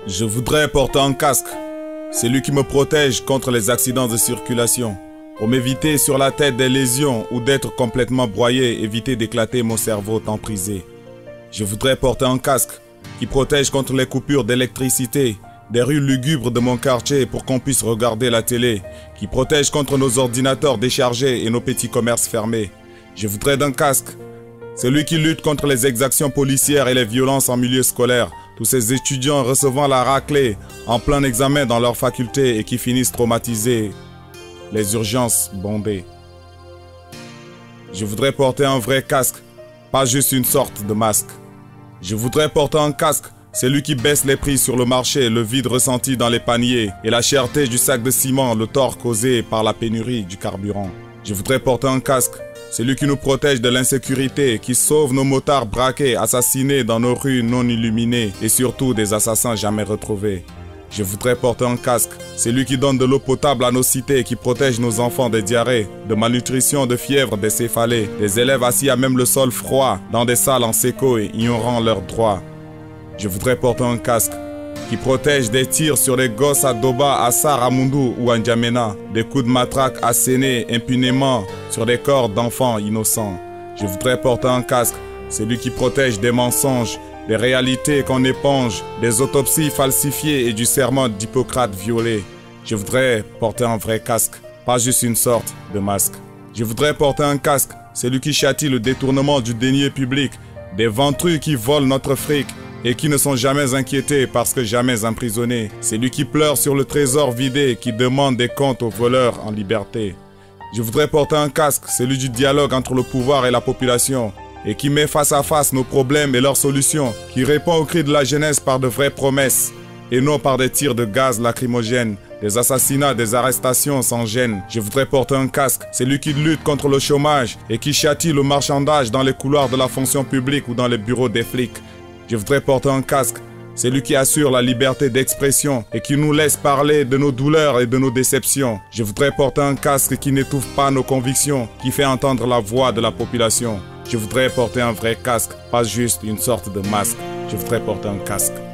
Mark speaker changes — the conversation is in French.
Speaker 1: Je voudrais porter un casque, celui qui me protège contre les accidents de circulation, pour m'éviter sur la tête des lésions ou d'être complètement broyé, éviter d'éclater mon cerveau emprisé. Je voudrais porter un casque qui protège contre les coupures d'électricité des rues lugubres de mon quartier pour qu'on puisse regarder la télé, qui protège contre nos ordinateurs déchargés et nos petits commerces fermés. Je voudrais d'un casque, celui qui lutte contre les exactions policières et les violences en milieu scolaire, tous ces étudiants recevant la raclée en plein examen dans leur faculté et qui finissent traumatisés, les urgences bondées. Je voudrais porter un vrai casque, pas juste une sorte de masque. Je voudrais porter un casque, celui qui baisse les prix sur le marché, le vide ressenti dans les paniers et la cherté du sac de ciment, le tort causé par la pénurie du carburant. Je voudrais porter un casque, celui qui nous protège de l'insécurité, qui sauve nos motards braqués, assassinés dans nos rues non illuminées et surtout des assassins jamais retrouvés. Je voudrais porter un casque, celui qui donne de l'eau potable à nos cités, qui protège nos enfants des diarrhées, de malnutrition, de fièvre, des céphalées, des élèves assis à même le sol froid, dans des salles en séco et ignorant leurs droits. Je voudrais porter un casque qui protège des tirs sur les gosses à Doba, à Saramundu ou à N'Djamena, des coups de matraque assénés impunément sur des corps d'enfants innocents. Je voudrais porter un casque, celui qui protège des mensonges, des réalités qu'on éponge, des autopsies falsifiées et du serment d'Hippocrate violé. Je voudrais porter un vrai casque, pas juste une sorte de masque. Je voudrais porter un casque, celui qui châtie le détournement du denier public, des ventrus qui volent notre fric et qui ne sont jamais inquiétés parce que jamais emprisonnés. C'est lui qui pleure sur le trésor vidé, qui demande des comptes aux voleurs en liberté. Je voudrais porter un casque, celui du dialogue entre le pouvoir et la population, et qui met face à face nos problèmes et leurs solutions, qui répond aux cris de la jeunesse par de vraies promesses, et non par des tirs de gaz lacrymogènes, des assassinats, des arrestations sans gêne. Je voudrais porter un casque, celui qui lutte contre le chômage et qui châtie le marchandage dans les couloirs de la fonction publique ou dans les bureaux des flics. Je voudrais porter un casque, celui qui assure la liberté d'expression et qui nous laisse parler de nos douleurs et de nos déceptions. Je voudrais porter un casque qui n'étouffe pas nos convictions, qui fait entendre la voix de la population. Je voudrais porter un vrai casque, pas juste une sorte de masque. Je voudrais porter un casque.